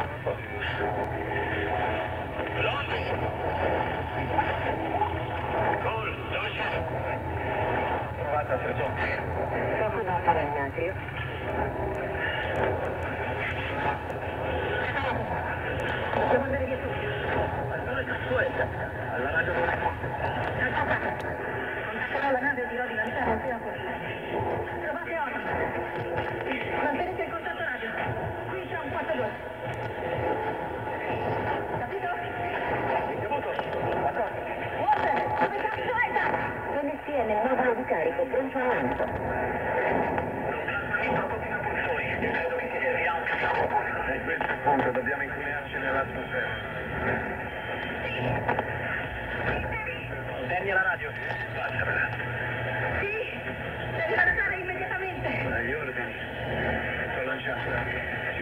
Cole, dove sei? Trovata, sergente. Poco da fare, Ignazio. Dobbiamo andare via tutti. Alla radio non è Contatterò la nave e dirò di lanciare il prima possibile. Trovate ora. Mantenete il contatto radio. Qui c'è un 42. Capito? ricevuto. D'accordo. Walter, dove cazzo è da? NC è nel modulo di carico, pronto a lancio. Credo che si rialza. E questo è il punto, dobbiamo inclinarci nell'atmosfera. Segni la radio. Faccela. Sì, devi lanciare immediatamente. Dagli ordini. Sto lanciando.